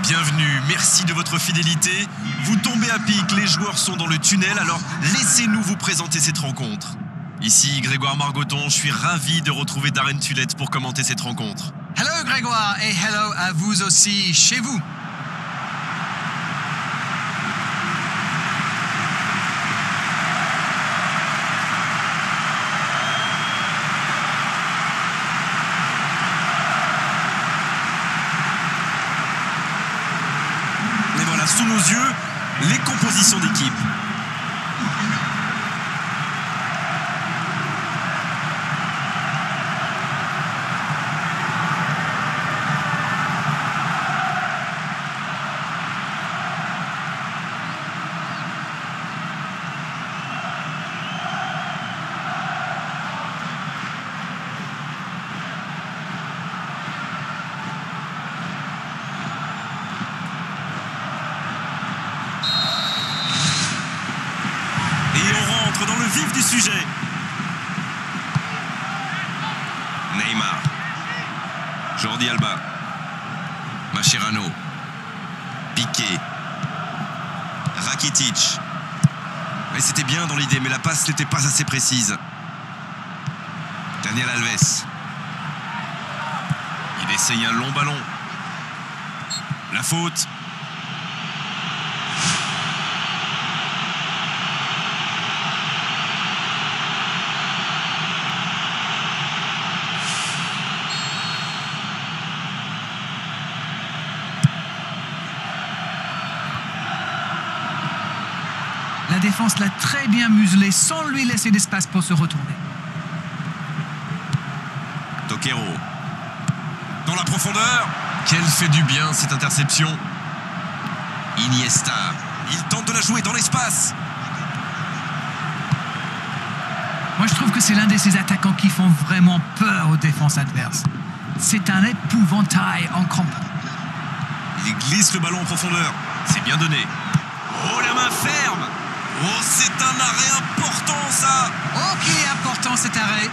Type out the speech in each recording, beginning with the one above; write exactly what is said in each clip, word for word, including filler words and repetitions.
Bienvenue, merci de votre fidélité. Vous tombez à pic, les joueurs sont dans le tunnel, alors laissez-nous vous présenter cette rencontre. Ici Grégoire Margoton, je suis ravi de retrouver Darren Tulette pour commenter cette rencontre. Hello Grégoire et hello à vous aussi chez vous. Et voilà, sous nos yeux, les compositions d'équipe. Dans le vif du sujet. Neymar, Jordi Alba, Mascherano, Piqué, Rakitic. Et c'était bien dans l'idée, mais la passe n'était pas assez précise. Daniel Alves. Il essaye un long ballon. La faute. La défense l'a très bien muselé sans lui laisser d'espace pour se retourner. Toquero. Dans la profondeur. Quelle fait du bien cette interception. Iniesta. Il tente de la jouer dans l'espace. Moi, je trouve que c'est l'un de ces attaquants qui font vraiment peur aux défenses adverses. C'est un épouvantail en crampes. Il glisse le ballon en profondeur. C'est bien donné. Oh, la main ferme. Oh, c'est un arrêt important, ça. Oh, qui est important cet arrêt.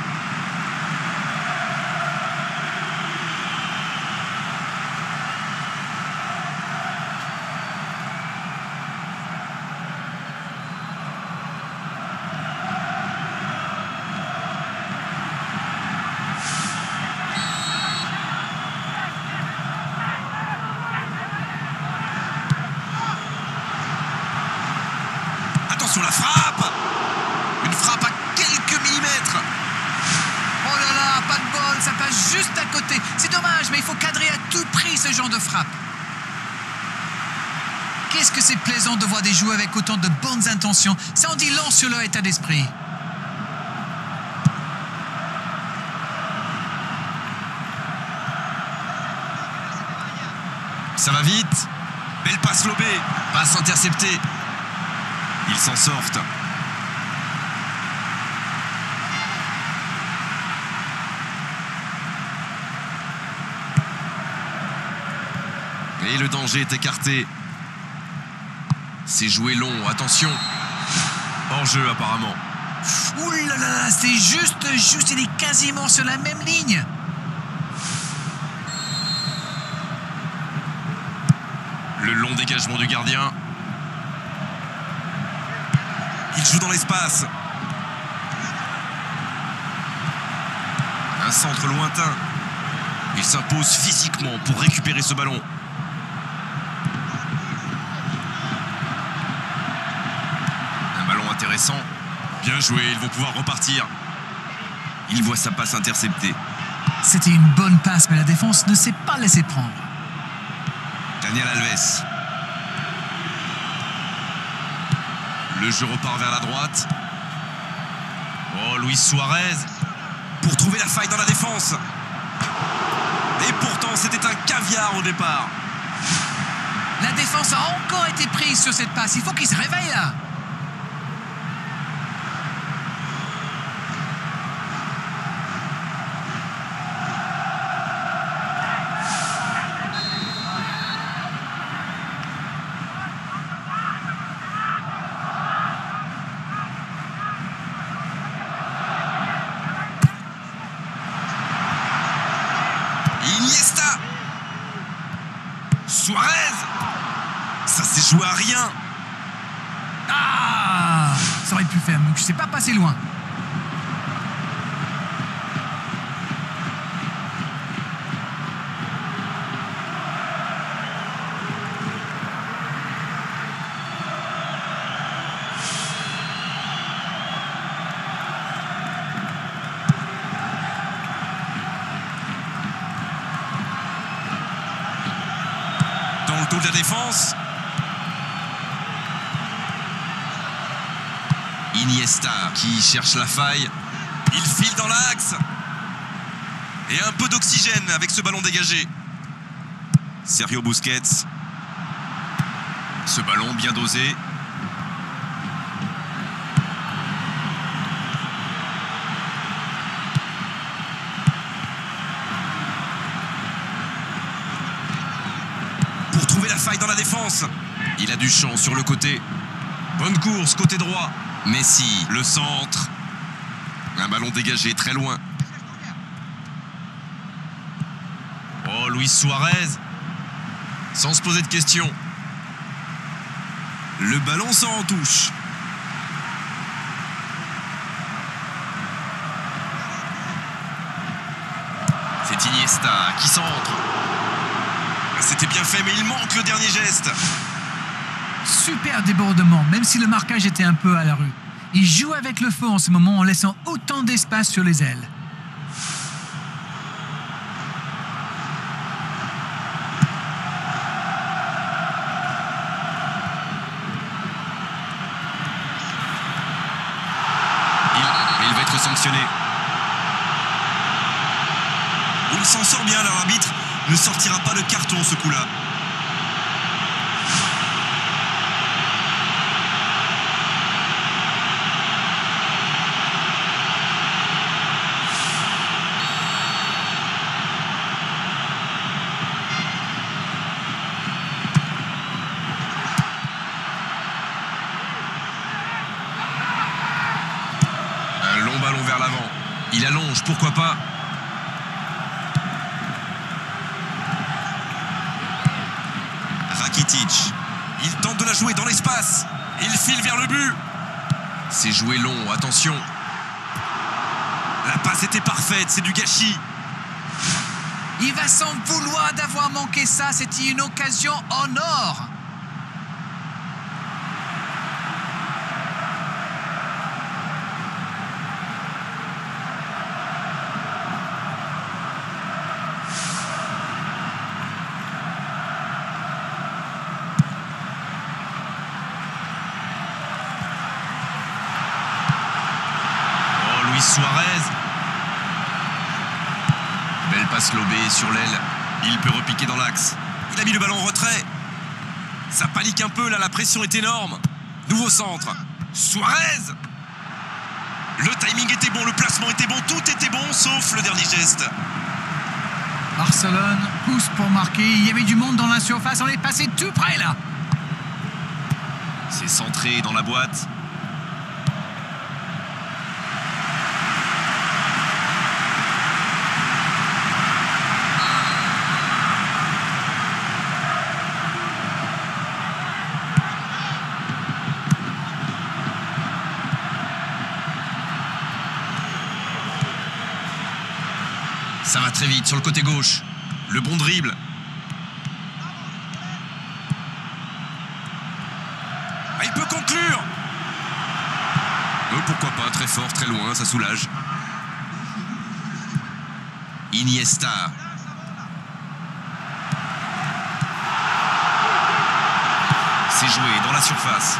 Attention, la frappe. Une frappe à quelques millimètres. Oh là là, pas de bol, ça passe juste à côté. C'est dommage, mais il faut cadrer à tout prix ce genre de frappe. Qu'est-ce que c'est plaisant de voir des joueurs avec autant de bonnes intentions. Ça en dit long sur leur état d'esprit. Ça va vite. Belle passe lobée. Passe interceptée. Ils s'en sortent. Et le danger est écarté. C'est joué long, attention. Hors-jeu apparemment. Ouh là là, c'est juste, juste, il est quasiment sur la même ligne. Le long dégagement du gardien. Il joue dans l'espace. Un centre lointain. Il s'impose physiquement pour récupérer ce ballon. Un ballon intéressant. Bien joué, ils vont pouvoir repartir. Il voit sa passe interceptée. C'était une bonne passe, mais la défense ne s'est pas laissée prendre. Daniel Alves. Le jeu repart vers la droite. Oh, Luis Suarez. Pour trouver la faille dans la défense. Et pourtant, c'était un caviar au départ. La défense a encore été prise sur cette passe. Il faut qu'il se réveille là. Iniesta. Suarez. joué à rien. Ah, ça aurait pu faire mieux. Je sais pas passer loin. Dans le dos de la défense. Iniesta qui cherche la faille. Il file dans l'axe. Et un peu d'oxygène avec ce ballon dégagé. Sergio Busquets. Ce ballon bien dosé. Pour trouver la faille dans la défense. Il a du champ sur le côté. Bonne course, côté droit. Messi, le centre. Un ballon dégagé très loin. Oh, Luis Suarez. Sans se poser de questions. Le ballon s'en en touche. C'est Iniesta qui centre. C'était bien fait, mais il manque le dernier geste. Super débordement, même si le marquage était un peu à la rue. Il joue avec le feu en ce moment en laissant autant d'espace sur les ailes. Il, il va être sanctionné. Il s'en sort bien, l'arbitre ne sortira pas le carton ce coup-là. Un long ballon vers l'avant. Il allonge, pourquoi pas. Rakitic. Il tente de la jouer dans l'espace. Il file vers le but. C'est joué long, attention. La passe était parfaite, c'est du gâchis. Il va s'en vouloir d'avoir manqué ça. C'était une occasion en or. Luis Suarez. Belle passe lobée sur l'aile. Il peut repiquer dans l'axe. Il a mis le ballon en retrait. Ça panique un peu là, la pression est énorme. Nouveau centre. Suarez. Le timing était bon, le placement était bon, tout était bon sauf le dernier geste. Barcelone pousse pour marquer. Il y avait du monde dans la surface. On est passé tout près là. C'est centré dans la boîte. Ça va très vite sur le côté gauche. Le bon dribble. Ah, il peut conclure. Oh, pourquoi pas, très fort, très loin, ça soulage. Iniesta. C'est joué dans la surface.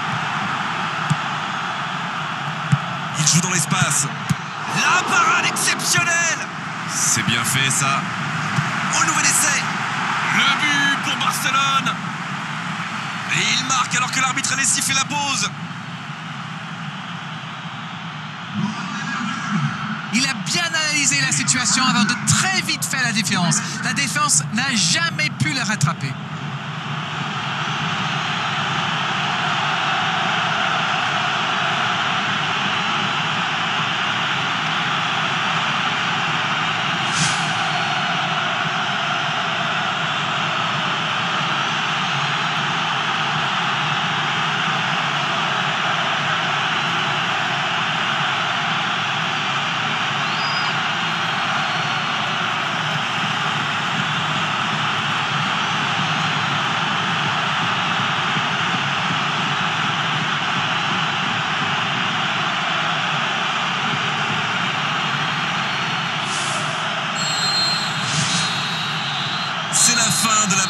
Il joue dans l'espace. La parade exceptionnelle. C'est bien fait ça. Oh, nouvel essai. Le but pour Barcelone. Et il marque alors que l'arbitre allait siffler la pause. Il a bien analysé la situation avant de très vite faire la différence. La défense n'a jamais pu le rattraper.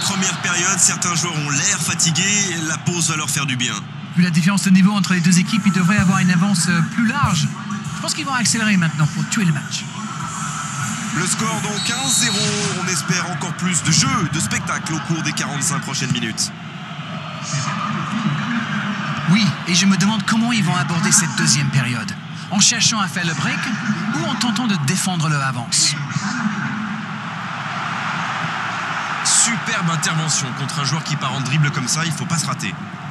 première période, certains joueurs ont l'air fatigués. La pause va leur faire du bien. Vu la différence de niveau entre les deux équipes, ils devraient avoir une avance plus large. Je pense qu'ils vont accélérer maintenant pour tuer le match. Le score donc un zéro. On espère encore plus de jeu, de spectacle au cours des quarante-cinq prochaines minutes. Oui, et je me demande comment ils vont aborder cette deuxième période. En cherchant à faire le break ou en tentant de défendre leur avance. Superbe intervention contre un joueur qui part en dribble comme ça, il ne faut pas se rater.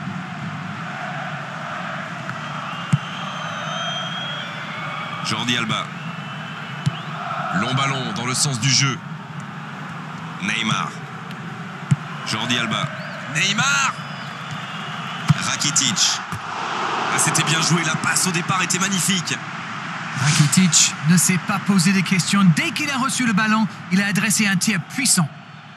Jordi Alba. Long ballon dans le sens du jeu. Neymar. Jordi Alba. Neymar. Rakitic. Ah, c'était bien joué, la passe au départ était magnifique. Rakitic ne s'est pas posé des questions. Dès qu'il a reçu le ballon, il a adressé un tir puissant.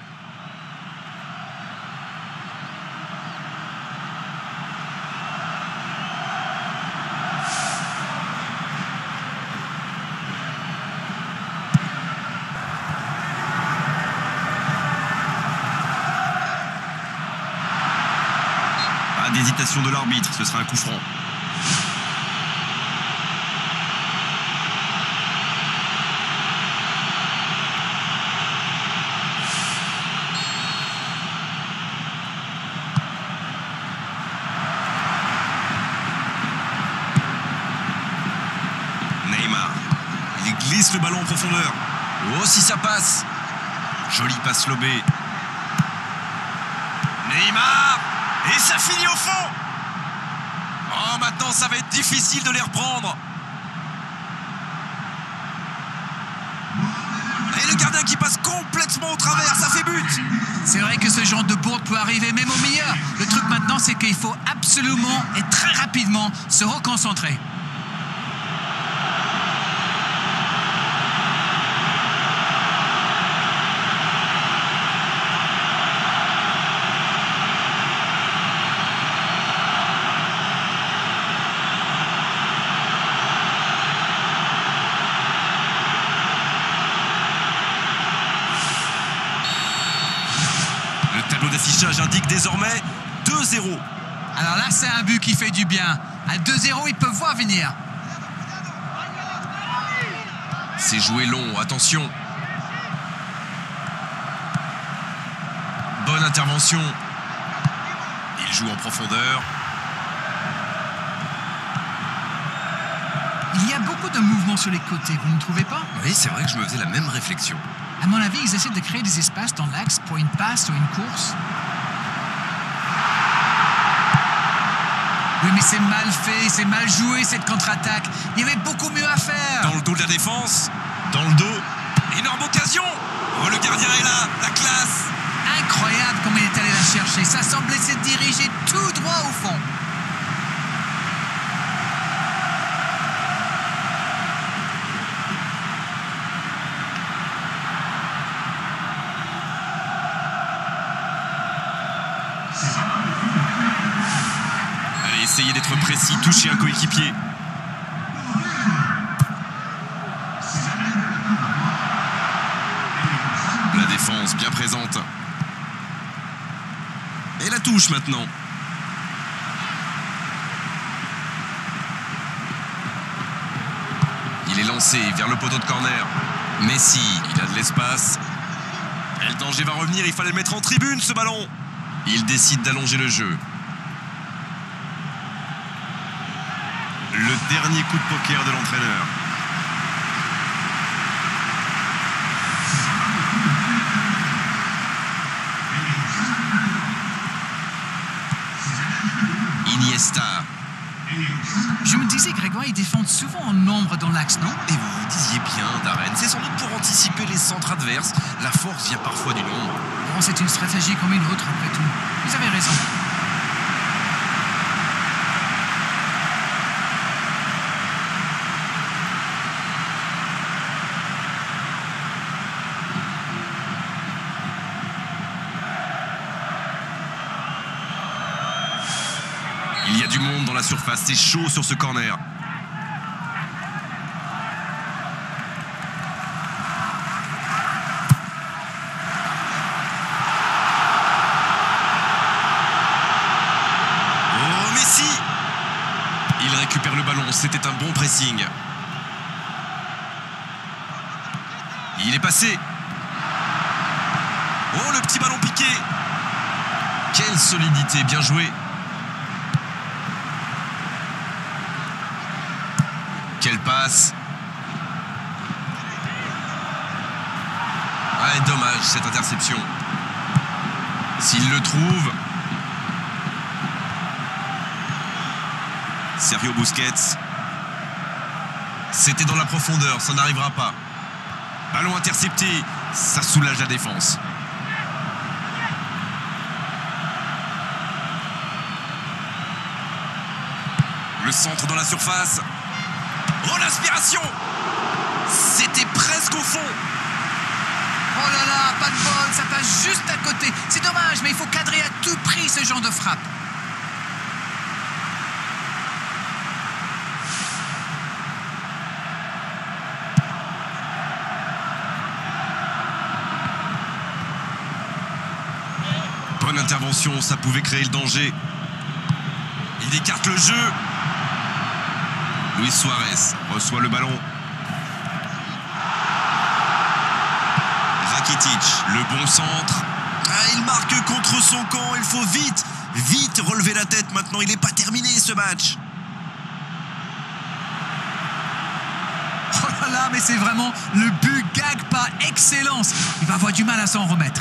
Pas d'hésitation de l'arbitre, ce sera un coup franc. Neymar. Il glisse le ballon en profondeur. Oh, si ça passe. Jolie passe lobée. Neymar. Et ça finit au fond. Oh, maintenant, ça va être difficile de les reprendre. Et le gardien qui passe complètement au travers, ça fait but. C'est vrai que ce genre de bourde peut arriver même au meilleur. Le truc maintenant, c'est qu'il faut absolument et très rapidement se reconcentrer. Le tableau d'affichage indique désormais deux zéro. Alors là, c'est un but qui fait du bien. À deux zéro, ils peuvent voir venir. C'est joué long, attention. Bonne intervention. Il joue en profondeur. Il y a beaucoup de mouvements sur les côtés, vous ne trouvez pas? Oui, c'est vrai que je me faisais la même réflexion. À mon avis, ils essaient de créer des espaces dans l'axe pour une passe ou une course. Oui, mais c'est mal fait, c'est mal joué cette contre-attaque. Il y avait beaucoup mieux à faire. Dans le dos de la défense, dans le dos, énorme occasion. Oh, le gardien est là, la classe. Incroyable comme il est allé la chercher. Ça semblait se diriger tout droit au fond. Allez, essayez d'être précis, touchez un coéquipier. La défense bien présente. Et la touche maintenant. Il est lancé vers le poteau de corner. Messi, il a de l'espace. Et le danger va revenir, il fallait le mettre en tribune ce ballon. Il décide d'allonger le jeu. Le dernier coup de poker de l'entraîneur. Iniesta. Je me disais, Grégoire, ils défendent souvent en nombre dans l'axe, non? Et vous vous disiez bien, Darren, c'est sans doute pour anticiper les centres adverses. La force vient parfois du nombre. Bon, c'est une stratégie comme une autre, après tout. Vous avez raison. Il y a du monde dans la surface, c'est chaud sur ce corner. c'était un bon pressing. Il est passé. Oh, le petit ballon piqué. Quelle solidité, bien joué. Quelle passe. Ah, dommage cette interception. S'il le trouve. Sergio Busquets. C'était dans la profondeur, ça n'arrivera pas. Ballon intercepté, ça soulage la défense. Le centre dans la surface. Oh, l'aspiration! C'était presque au fond. Oh là là, pas de bol, ça passe juste à côté. C'est dommage, mais il faut cadrer à tout prix ce genre de frappe. Bonne intervention, ça pouvait créer le danger. Il écarte le jeu. Luis Suarez reçoit le ballon. Rakitic, le bon centre. Ah, il marque contre son camp, il faut vite, vite relever la tête maintenant, il n'est pas terminé ce match. Oh là là, mais c'est vraiment le but gag par excellence. Il va avoir du mal à s'en remettre.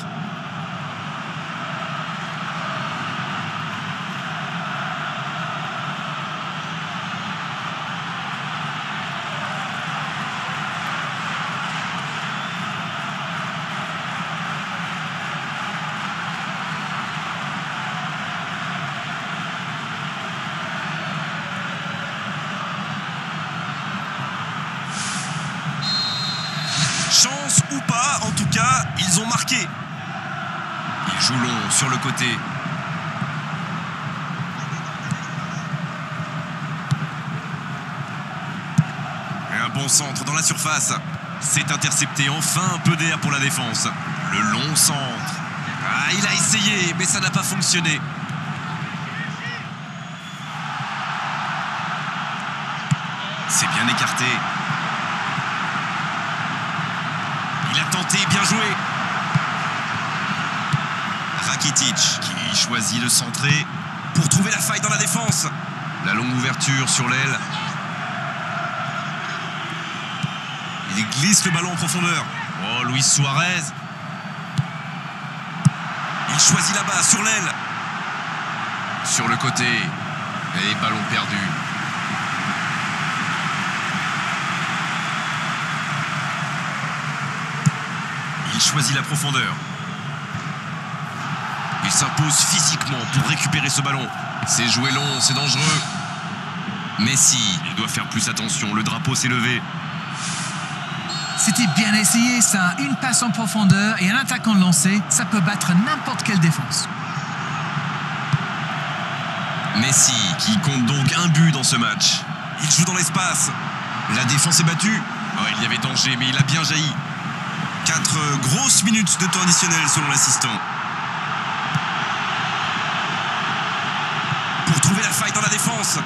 Chance ou pas, en tout cas, ils ont marqué. Il joue long sur le côté. Et un bon centre dans la surface. C'est intercepté, enfin un peu d'air pour la défense. Le long centre. Ah, il a essayé, mais ça n'a pas fonctionné. C'est bien écarté. Il a tenté, bien joué. Rakitic qui choisit de centrer pour trouver la faille dans la défense. La longue ouverture sur l'aile. Il glisse le ballon en profondeur. Oh, Luis Suarez. Il choisit là-bas, sur l'aile. Sur le côté. Et ballon perdu. Il choisit la profondeur. Il s'impose physiquement pour récupérer ce ballon. C'est joué long, c'est dangereux. Messi, il doit faire plus attention. Le drapeau s'est levé. C'était bien essayé ça. Une passe en profondeur et un attaquant lancé, ça peut battre n'importe quelle défense. Messi qui compte donc un but dans ce match. Il joue dans l'espace. La défense est battue. Oh, il y avait danger, mais il a bien jailli. Quatre grosses minutes de temps additionnel selon l'assistant. Pour trouver la faille dans la défense.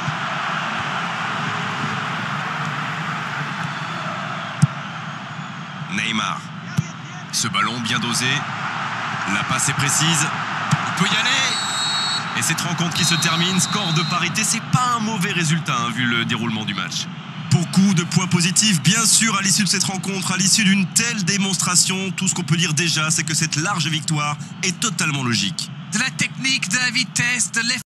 Neymar. Ce ballon bien dosé. La passe est précise. Il peut y aller. Et cette rencontre qui se termine, score de parité, c'est pas un mauvais résultat hein, vu le déroulement du match. Beaucoup de points positifs, bien sûr, à l'issue de cette rencontre, à l'issue d'une telle démonstration. Tout ce qu'on peut dire déjà, c'est que cette large victoire est totalement logique. De la technique, de la vitesse, de l'effort.